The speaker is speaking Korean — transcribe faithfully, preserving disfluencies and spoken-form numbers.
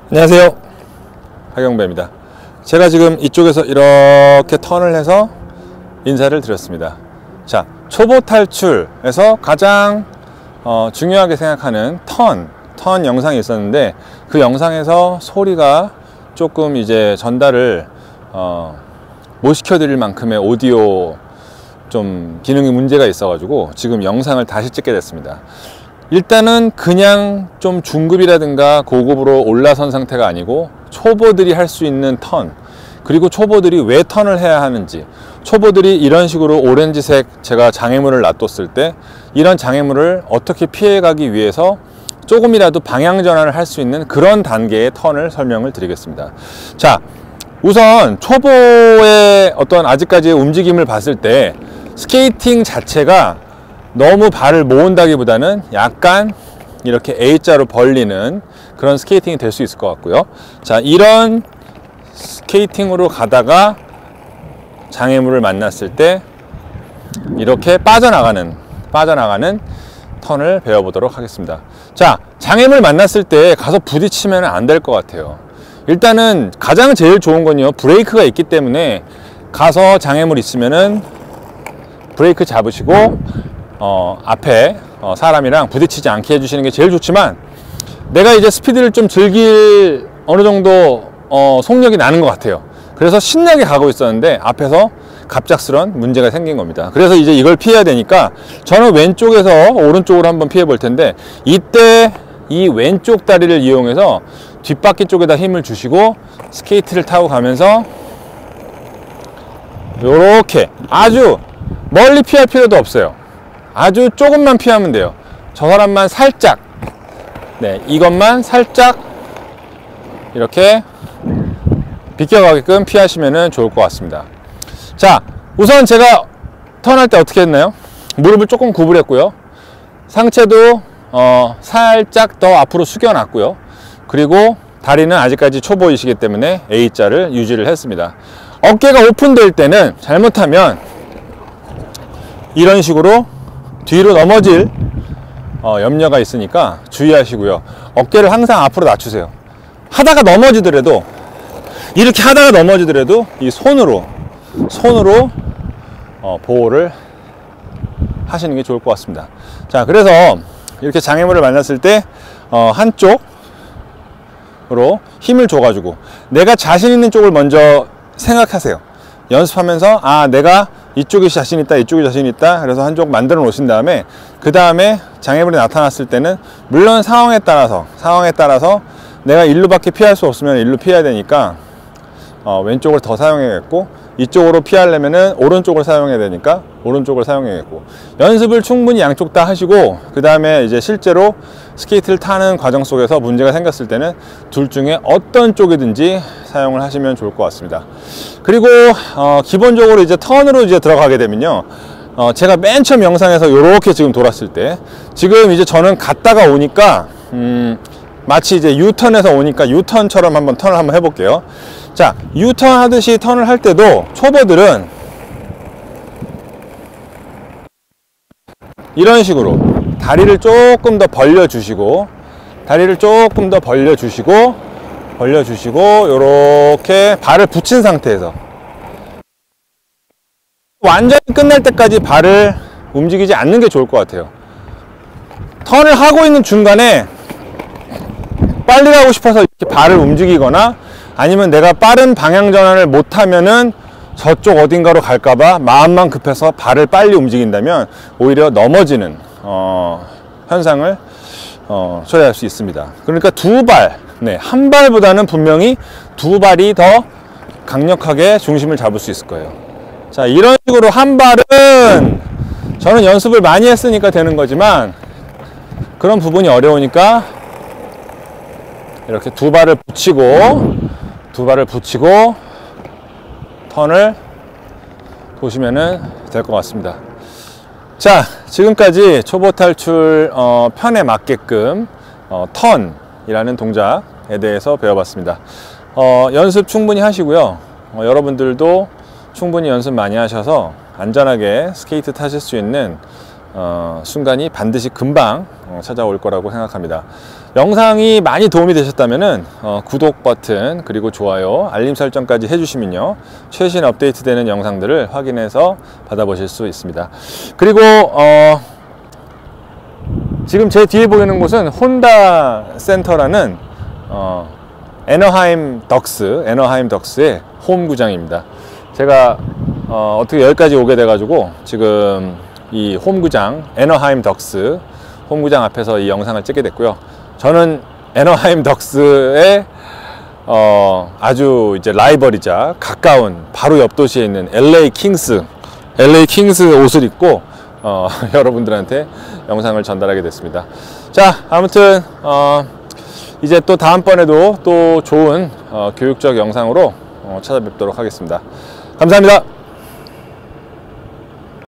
안녕하세요, 하경배입니다. 제가 지금 이쪽에서 이렇게 턴을 해서 인사를 드렸습니다. 자, 초보 탈출에서 가장 어, 중요하게 생각하는 턴, 턴 영상이 있었는데, 그 영상에서 소리가 조금 이제 전달을 어, 못 시켜드릴 만큼의 오디오 좀 기능이 문제가 있어가지고 지금 영상을 다시 찍게 됐습니다. 일단은 그냥 좀 중급이라든가 고급으로 올라선 상태가 아니고 초보들이 할 수 있는 턴, 그리고 초보들이 왜 턴을 해야 하는지, 초보들이 이런 식으로 오렌지색 제가 장애물을 놔뒀을 때 이런 장애물을 어떻게 피해가기 위해서 조금이라도 방향 전환을 할 수 있는 그런 단계의 턴을 설명을 드리겠습니다. 자, 우선 초보의 어떤 아직까지의 움직임을 봤을 때 스케이팅 자체가 너무 발을 모은다기보다는 약간 이렇게 A자로 벌리는 그런 스케이팅이 될 수 있을 것 같고요. 자, 이런 스케이팅으로 가다가 장애물을 만났을 때 이렇게 빠져나가는 빠져나가는 턴을 배워보도록 하겠습니다. 자, 장애물 만났을 때 가서 부딪히면 안 될 것 같아요. 일단은 가장 제일 좋은 건요, 브레이크가 있기 때문에 가서 장애물 있으면은 브레이크 잡으시고 어, 앞에 어, 사람이랑 부딪히지 않게 해주시는 게 제일 좋지만, 내가 이제 스피드를 좀 즐길 어느 정도 어, 속력이 나는 것 같아요. 그래서 신나게 가고 있었는데 앞에서 갑작스런 문제가 생긴 겁니다. 그래서 이제 이걸 피해야 되니까 저는 왼쪽에서 오른쪽으로 한번 피해 볼 텐데, 이때 이 왼쪽 다리를 이용해서 뒷바퀴 쪽에다 힘을 주시고 스케이트를 타고 가면서 요렇게 아주 멀리 피할 필요도 없어요. 아주 조금만 피하면 돼요. 저 사람만 살짝, 네, 이것만 살짝 이렇게 비껴가게끔 피하시면 좋을 것 같습니다. 자, 우선 제가 턴할 때 어떻게 했나요? 무릎을 조금 구부렸고요, 상체도 어, 살짝 더 앞으로 숙여놨고요, 그리고 다리는 아직까지 초보이시기 때문에 A자를 유지를 했습니다. 어깨가 오픈될 때는 잘못하면 이런 식으로 뒤로 넘어질 어, 염려가 있으니까 주의하시고요. 어깨를 항상 앞으로 낮추세요. 하다가 넘어지더라도, 이렇게 하다가 넘어지더라도 이 손으로 손으로 어, 보호를 하시는 게 좋을 것 같습니다. 자, 그래서 이렇게 장애물을 만났을 때 어, 한쪽으로 힘을 줘가지고 내가 자신 있는 쪽을 먼저 생각하세요. 연습하면서, 아, 내가 이쪽이 자신 있다, 이쪽이 자신 있다, 그래서 한쪽 만들어 놓으신 다음에 그 다음에 장애물이 나타났을 때는 물론 상황에 따라서 상황에 따라서 내가 일루밖에 피할 수 없으면 일루 피해야 되니까 어, 왼쪽을 더 사용해야겠고, 이쪽으로 피하려면은 오른쪽을 사용해야 되니까 오른쪽을 사용해야겠고, 연습을 충분히 양쪽 다 하시고 그 다음에 이제 실제로 스케이트를 타는 과정 속에서 문제가 생겼을 때는 둘 중에 어떤 쪽이든지 사용을 하시면 좋을 것 같습니다. 그리고 어, 기본적으로 이제 턴으로 이제 들어가게 되면요, 어, 제가 맨 처음 영상에서 이렇게 지금 돌았을 때, 지금 이제 저는 갔다가 오니까 음, 마치 이제 유턴에서 오니까 유턴처럼 한번 턴을 한번 해볼게요. 자, 유턴 하듯이 턴을 할 때도 초보들은 이런 식으로 다리를 조금 더 벌려주시고 다리를 조금 더 벌려주시고 벌려주시고 요렇게 발을 붙인 상태에서 완전히 끝날 때까지 발을 움직이지 않는 게 좋을 것 같아요. 턴을 하고 있는 중간에 빨리 가고 싶어서 이렇게 발을 움직이거나, 아니면 내가 빠른 방향 전환을 못하면은 저쪽 어딘가로 갈까봐 마음만 급해서 발을 빨리 움직인다면 오히려 넘어지는 어, 현상을 어, 초래할 수 있습니다. 그러니까 두 발, 네, 한 발보다는 분명히 두 발이 더 강력하게 중심을 잡을 수 있을 거예요. 자, 이런 식으로 한 발은 저는 연습을 많이 했으니까 되는 거지만 그런 부분이 어려우니까 이렇게 두 발을 붙이고 두 발을 붙이고 턴을 보시면 될 것 같습니다. 자, 지금까지 초보 탈출 어, 편에 맞게끔 어, 턴이라는 동작에 대해서 배워봤습니다. 어, 연습 충분히 하시고요. 어, 여러분들도 충분히 연습 많이 하셔서 안전하게 스케이트 타실 수 있는 어, 순간이 반드시 금방 어, 찾아올 거라고 생각합니다. 영상이 많이 도움이 되셨다면은 어, 구독 버튼 그리고 좋아요, 알림 설정까지 해주시면요 최신 업데이트되는 영상들을 확인해서 받아보실 수 있습니다. 그리고 어, 지금 제 뒤에 보이는 곳은 혼다 센터라는 어, 애너하임 덕스, 애너하임 덕스의 홈구장입니다. 제가 어, 어떻게 여기까지 오게 돼 가지고 지금 이 홈구장, 애너하임 덕스 홈구장 앞에서 이 영상을 찍게 됐고요. 저는 애너하임 덕스의 어, 아주 이제 라이벌이자 가까운 바로 옆 도시에 있는 엘에이 킹스, 엘에이 킹스 옷을 입고 어, 여러분들한테 영상을 전달하게 됐습니다. 자, 아무튼 어, 이제 또 다음번에도 또 좋은 어, 교육적 영상으로 어, 찾아뵙도록 하겠습니다. 감사합니다.